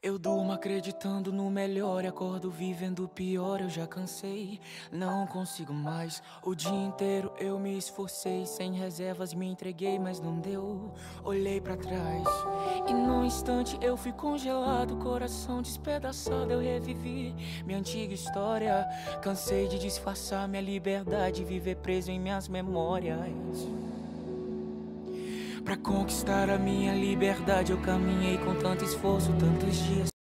Eu durmo acreditando no melhor e acordo vivendo o pior. Eu já cansei, não consigo mais. O dia inteiro eu me esforcei, sem reservas me entreguei, mas não deu. Olhei pra trás e num instante eu fui congelado, coração despedaçado. Eu revivi minha antiga história. Cansei de disfarçar minha liberdade, viver preso em minhas memórias. Pra conquistar a minha liberdade eu caminhei com tanto esforço, tantos dias